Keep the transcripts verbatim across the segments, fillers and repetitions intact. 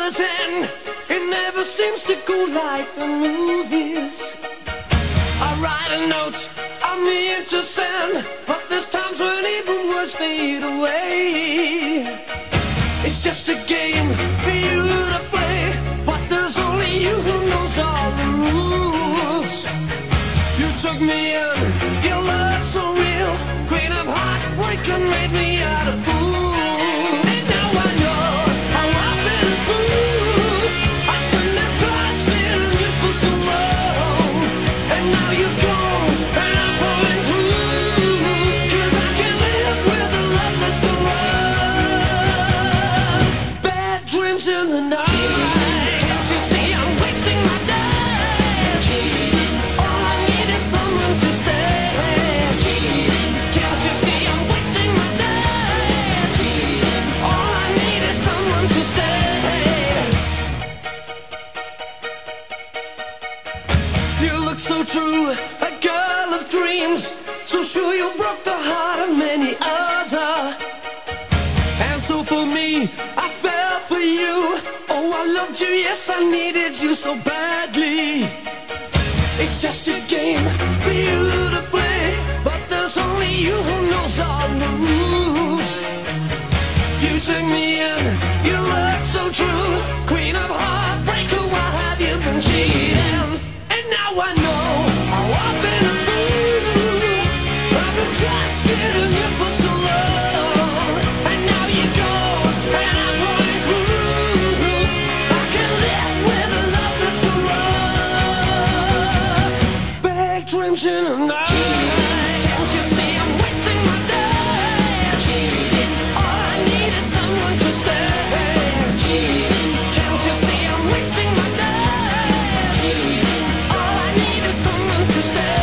does end. It never seems to go like the movies. I write a note, I'm mean to send, but there's times when even words fade away. It's just a game for you to play, but there's only you who knows all the rules. You took me in, your love so real, queen of heartbreak and made me out of fool. And now I know how I've been a fool. I shouldn't have tried stealing you for so long. And now you're gone, and I'm falling through, 'cause I can't live with the love that's gone wrong. Bad dreams in the night. Can't you see I'm wasting my days? All I need is someone to stay. Can't you see I'm wasting my days? All I need is someone to stay. You look so true, a girl of dreams, so sure you broke the heart of many other. And so for me, I fell for you. Oh, I loved you, yes, I needed you so badly. It's just a game for you to play, but there's only you who knows all the rules. You took me in, you look so true, queen of heartbreaker, why have you been cheating? And now I know how I've been a fool. I've been trusted in you for so long, and now you go, and I'm going through. I can't live with a love that's gone wrong. Bad dreams in the night. Can't you see I'm wasting my days? All I need is someone to stay. Can't you see I'm wasting my days? All I need is someone to stay.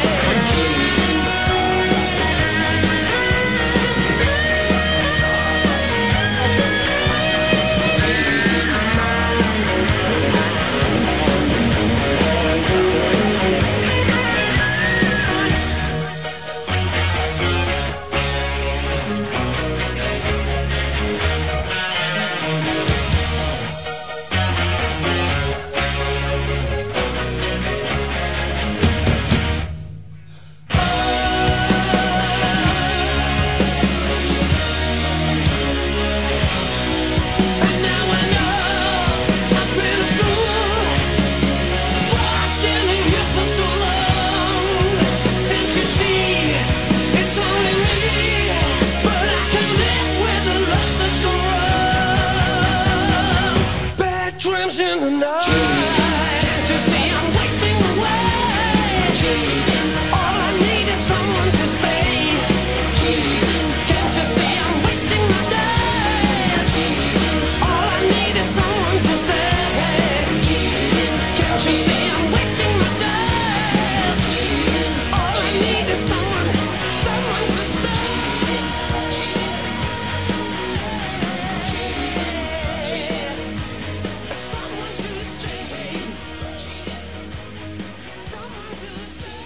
And now I know I've been a fool, trusting in you for so long. Didn't you see it's only me, but I can live with the love that's gone wrong. Bad dreams in the night. Can't you see I'm wasting away? All I need is someone to stay. Can't you see I'm wasting my days? All I need is someone to stay. Can't you see I'm wasting my days? All I need is someone, someone to stay. Someone to stay. Someone to stay.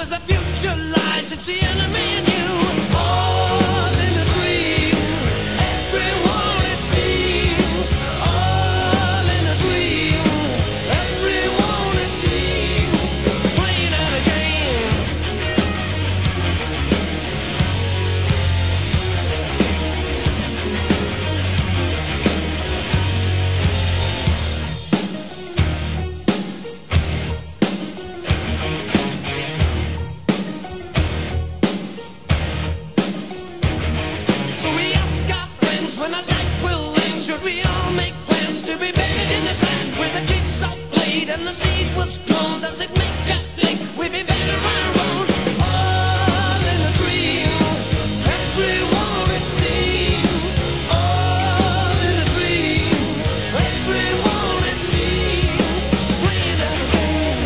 where the future lies. It's the enemy in you. All in a dream, everyone it seems. All in a dream, everyone it seems. Playing out a game. So we ask our friends when our life will end, should we all make plans to be buried in the sand where the jigsaw played and the seed was grown? Does it make us think we'd be better on our own? All in a dream, everyone it seems. All in a dream, everyone it seems. Playing out a game.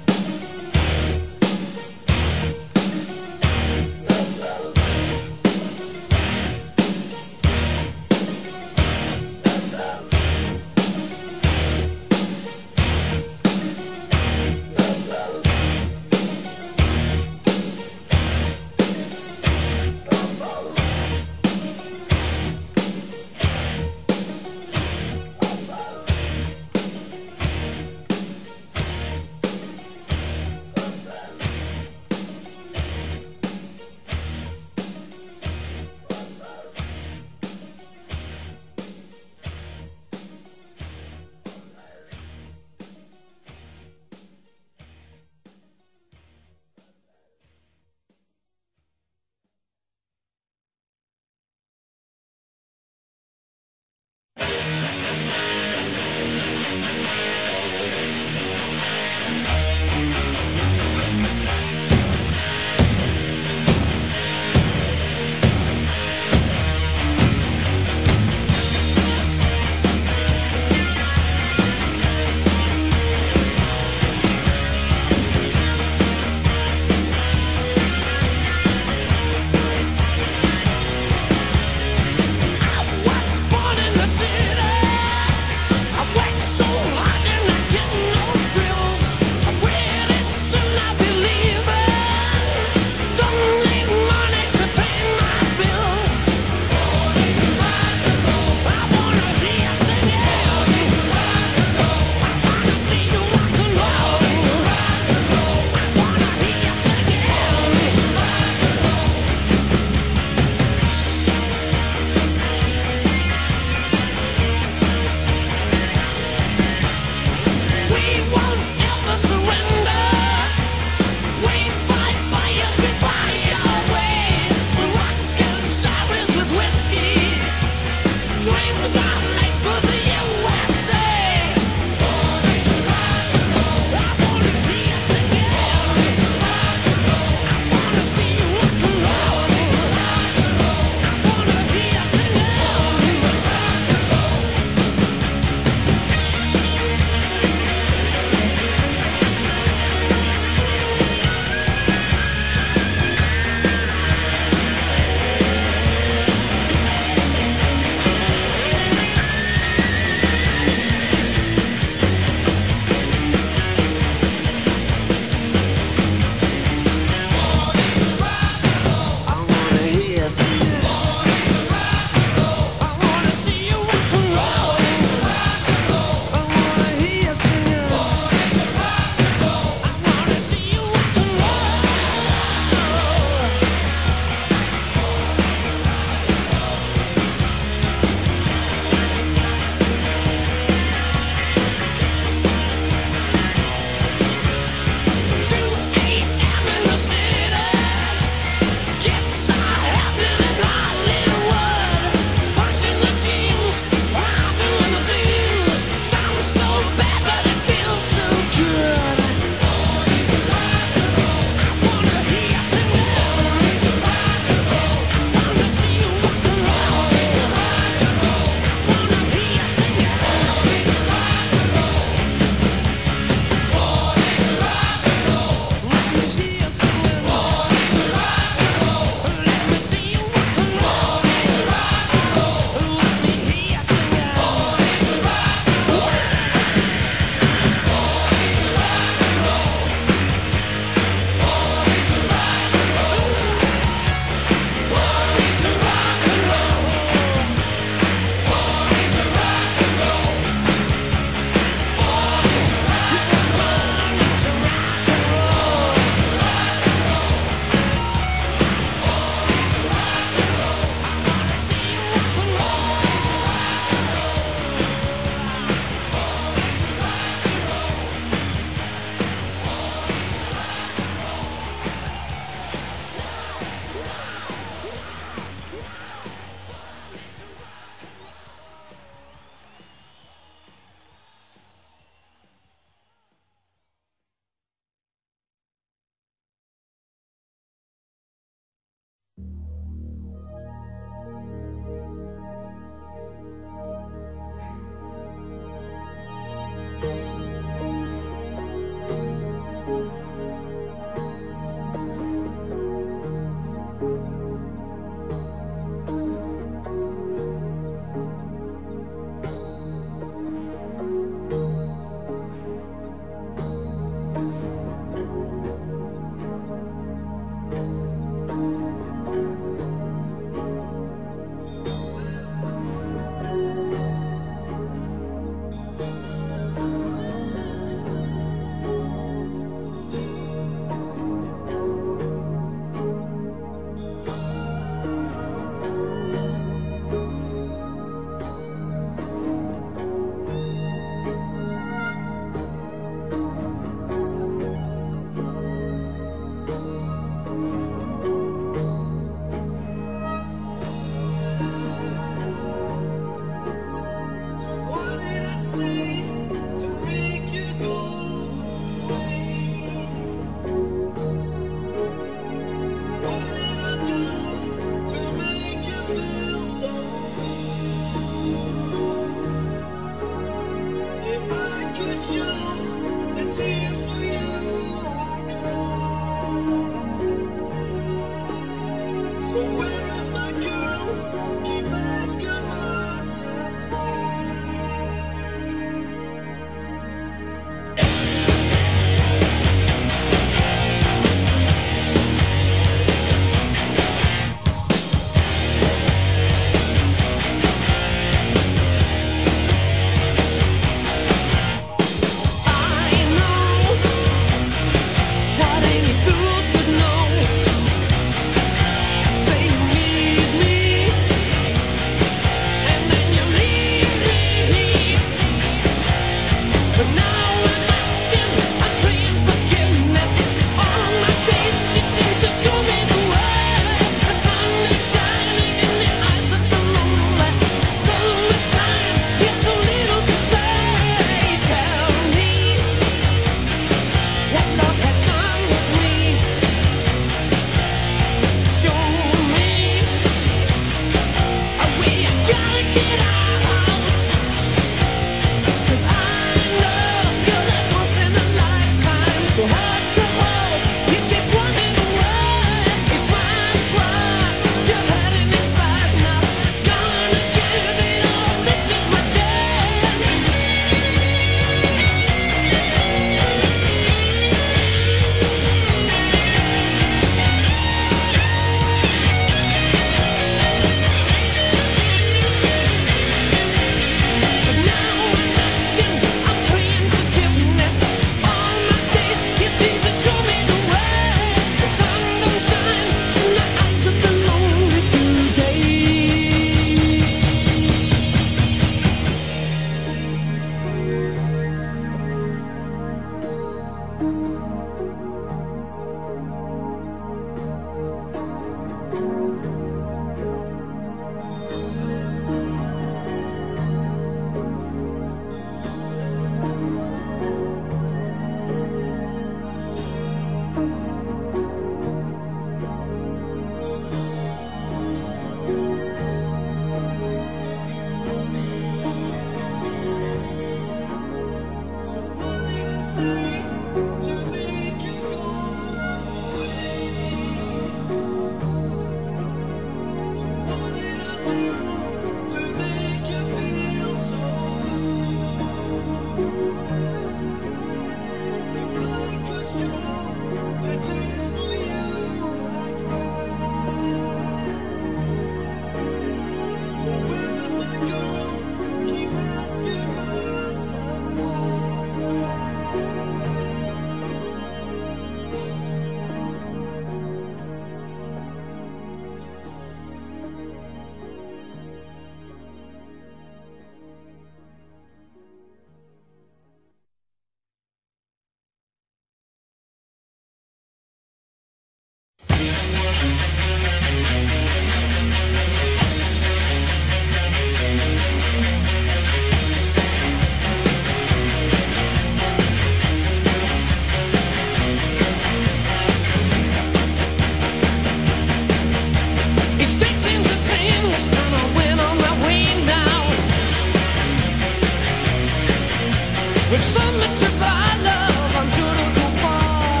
With so much of our love, I'm sure to go far.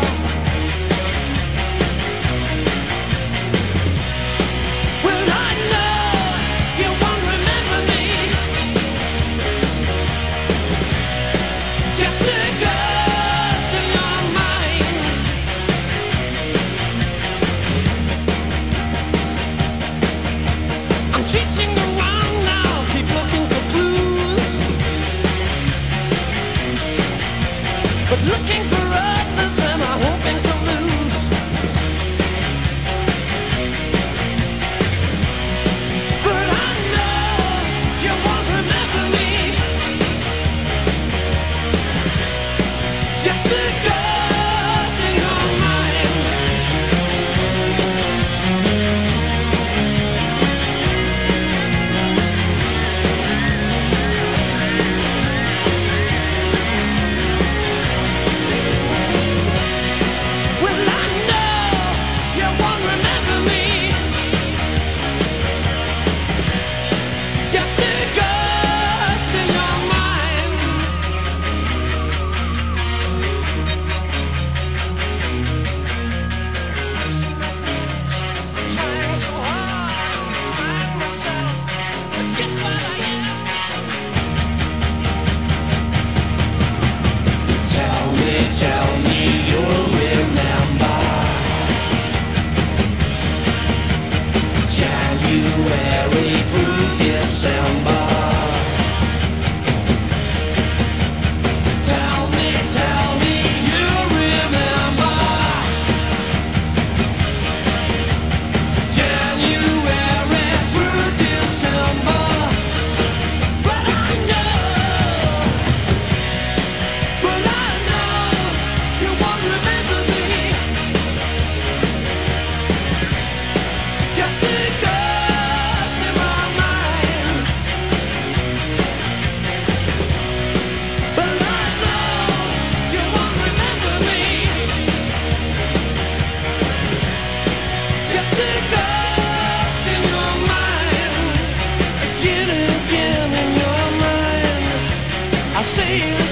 Well, I know you won't remember me. Just a ghost in your mind. I'm chasing around now, keep looking for clues, but looking for others and I'm hoping to lose. But I know you won't remember me. Just a ghost in your mind. Well, I know you won't remember me. Just a ghost in your mind. Wasting my days, trying so hard to find myself, but just what I am. Tell me, tell me you'll remember January through December. Tell me, tell me you'll remember January through December. But I know, but I know you won't remember me. Just a ghost in my mind. But I know you won't remember me. Just a ghost in your mind. Again and again in your mind. I say it